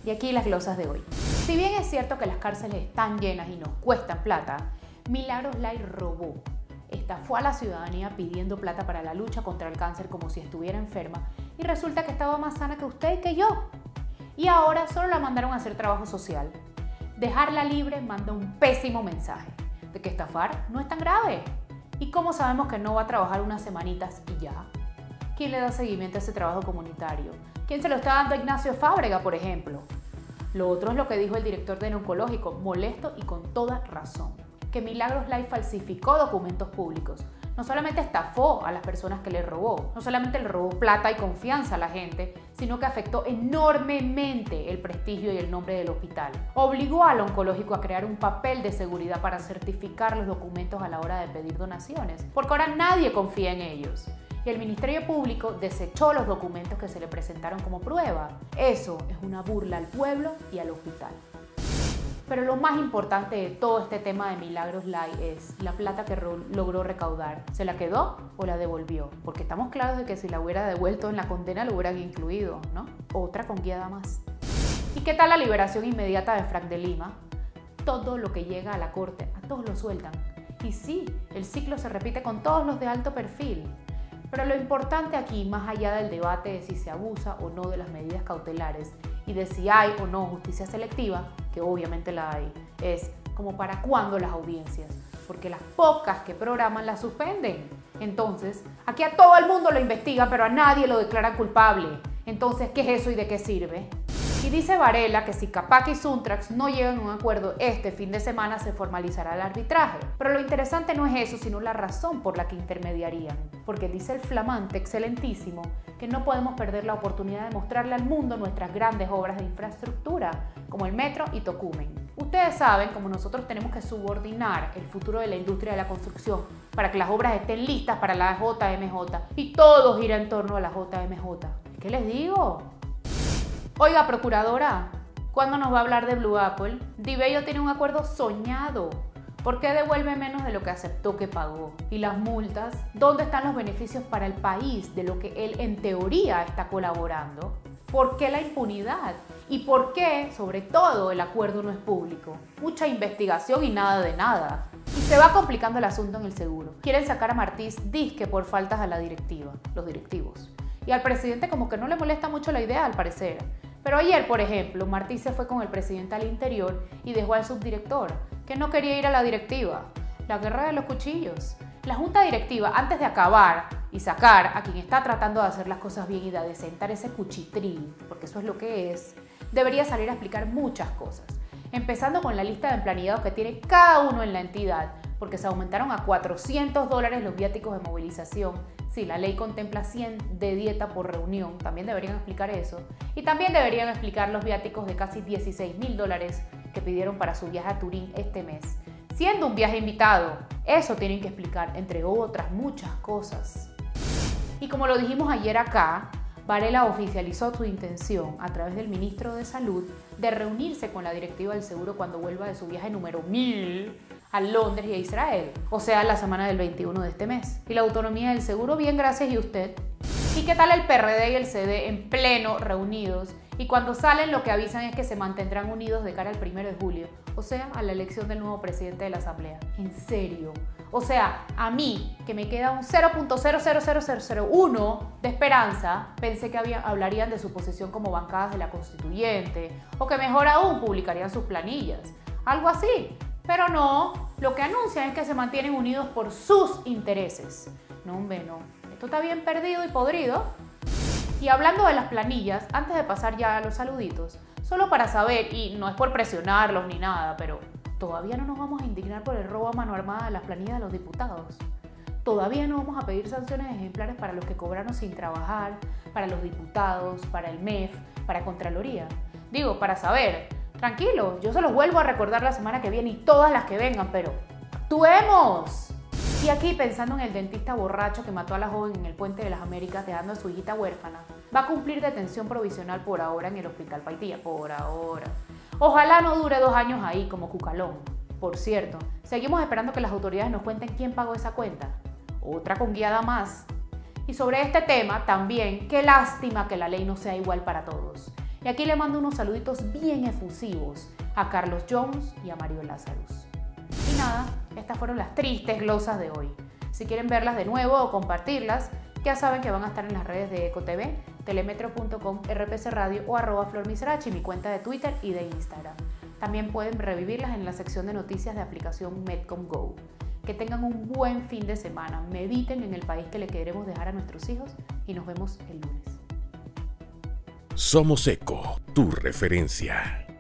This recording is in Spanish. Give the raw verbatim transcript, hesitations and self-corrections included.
Y aquí las glosas de hoy. Si bien es cierto que las cárceles están llenas y nos cuestan plata, Milagros Light robó. Estafó a la ciudadanía pidiendo plata para la lucha contra el cáncer como si estuviera enferma y resulta que estaba más sana que usted y que yo. Y ahora solo la mandaron a hacer trabajo social. Dejarla libre manda un pésimo mensaje de que estafar no es tan grave. ¿Y cómo sabemos que no va a trabajar unas semanitas y ya? ¿Quién le da seguimiento a ese trabajo comunitario? ¿Quién se lo está dando a Ignacio Fábrega, por ejemplo? Lo otro es lo que dijo el director del oncológico, molesto y con toda razón, que Milagros Light falsificó documentos públicos. No solamente estafó a las personas que le robó, no solamente le robó plata y confianza a la gente, sino que afectó enormemente el prestigio y el nombre del hospital. Obligó al oncológico a crear un papel de seguridad para certificar los documentos a la hora de pedir donaciones, porque ahora nadie confía en ellos. Y el Ministerio Público desechó los documentos que se le presentaron como prueba. Eso es una burla al pueblo y al hospital. Pero lo más importante de todo este tema de Milagros Light es la plata que logró recaudar. ¿Se la quedó o la devolvió? Porque estamos claros de que si la hubiera devuelto en la condena lo hubieran incluido, ¿no? Otra conguiada más. ¿Y qué tal la liberación inmediata de Frank de Lima? Todo lo que llega a la corte, a todos lo sueltan. Y sí, el ciclo se repite con todos los de alto perfil. Pero lo importante aquí, más allá del debate de si se abusa o no de las medidas cautelares y de si hay o no justicia selectiva, que obviamente la hay, es como para cuándo las audiencias, porque las pocas que programan las suspenden. Entonces, aquí a todo el mundo lo investiga, pero a nadie lo declara culpable. Entonces, ¿qué es eso y de qué sirve? Y dice Varela que si Capac y Suntrax no llegan a un acuerdo este fin de semana se formalizará el arbitraje. Pero lo interesante no es eso, sino la razón por la que intermediarían. Porque dice el flamante excelentísimo que no podemos perder la oportunidad de mostrarle al mundo nuestras grandes obras de infraestructura, como el metro y Tocumen. Ustedes saben cómo nosotros tenemos que subordinar el futuro de la industria de la construcción para que las obras estén listas para la J M J y todo gira en torno a la J M J. ¿Qué les digo? Oiga, procuradora, ¿cuándo nos va a hablar de Blue Apple? Dibello tiene un acuerdo soñado. ¿Por qué devuelve menos de lo que aceptó que pagó? ¿Y las multas? ¿Dónde están los beneficios para el país de lo que él en teoría está colaborando? ¿Por qué la impunidad? ¿Y por qué, sobre todo, el acuerdo no es público? Mucha investigación y nada de nada. Y se va complicando el asunto en el seguro. Quieren sacar a Martís disque por faltas a la directiva, los directivos. Y al presidente como que no le molesta mucho la idea, al parecer. Pero ayer, por ejemplo, Martí se fue con el presidente al interior y dejó al subdirector, que no quería ir a la directiva. La guerra de los cuchillos. La junta directiva, antes de acabar y sacar a quien está tratando de hacer las cosas bien y de adecentar ese cuchitril, porque eso es lo que es, debería salir a explicar muchas cosas. Empezando con la lista de emplanillados que tiene cada uno en la entidad, porque se aumentaron a cuatrocientos dólares los viáticos de movilización. Sí, la ley contempla cien de dieta por reunión, también deberían explicar eso. Y también deberían explicar los viáticos de casi dieciséis mil dólares que pidieron para su viaje a Turín este mes. Siendo un viaje invitado, eso tienen que explicar, entre otras muchas cosas. Y como lo dijimos ayer acá, Varela oficializó su intención a través del ministro de Salud de reunirse con la directiva del seguro cuando vuelva de su viaje número mil a Londres y a Israel, o sea, la semana del veintiuno de este mes. Y la autonomía del seguro, bien, gracias, ¿y usted? ¿Y qué tal el P R D y el C D en pleno reunidos? Y cuando salen lo que avisan es que se mantendrán unidos de cara al primero de julio, o sea, a la elección del nuevo presidente de la Asamblea. ¿En serio? O sea, a mí, que me queda un cero punto cero cero cero cero cero uno de esperanza, pensé que había, hablarían de su posición como bancadas de la Constituyente, o que mejor aún publicarían sus planillas. Algo así. Pero no, lo que anuncian es que se mantienen unidos por sus intereses. No, hombre, no. Esto está bien perdido y podrido. Y hablando de las planillas, antes de pasar ya a los saluditos, solo para saber, y no es por presionarlos ni nada, pero todavía no nos vamos a indignar por el robo a mano armada de las planillas de los diputados. Todavía no vamos a pedir sanciones ejemplares para los que cobraron sin trabajar, para los diputados, para el M E F, para Contraloría. Digo, para saber. Tranquilo, yo se los vuelvo a recordar la semana que viene y todas las que vengan, pero ¡actuemos! Y aquí, pensando en el dentista borracho que mató a la joven en el Puente de las Américas dejando a su hijita huérfana, va a cumplir detención provisional por ahora en el Hospital Paitilla, por ahora. Ojalá no dure dos años ahí como Cucalón. Por cierto, seguimos esperando que las autoridades nos cuenten quién pagó esa cuenta. Otra conguiada más. Y sobre este tema también, qué lástima que la ley no sea igual para todos. Y aquí le mando unos saluditos bien efusivos a Carlos Jones y a Mario Lazarus. Y nada, estas fueron las tristes glosas de hoy. Si quieren verlas de nuevo o compartirlas, ya saben que van a estar en las redes de EcoTV, telemetro punto com, R P C Radio o arroba flormiserachi, mi cuenta de Twitter y de Instagram. También pueden revivirlas en la sección de noticias de aplicación Medcom Go. Que tengan un buen fin de semana, mediten en el país que le queremos dejar a nuestros hijos y nos vemos el lunes. Somos Eco, tu referencia.